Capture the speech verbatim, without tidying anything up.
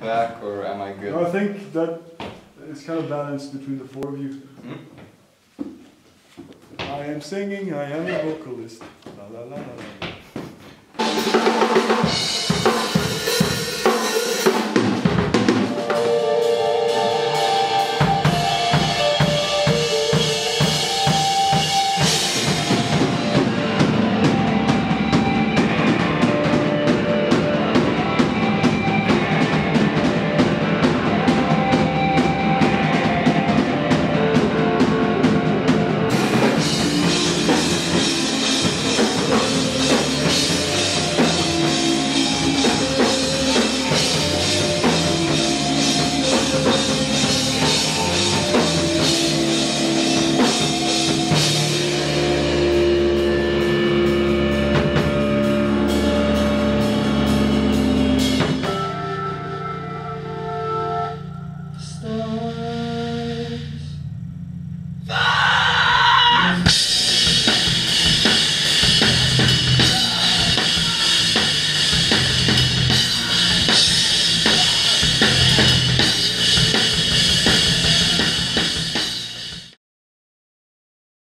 back, or am I good? No, I think that it's kind of balanced between the four of you. Hmm? I am singing, I am a vocalist. La la la la la.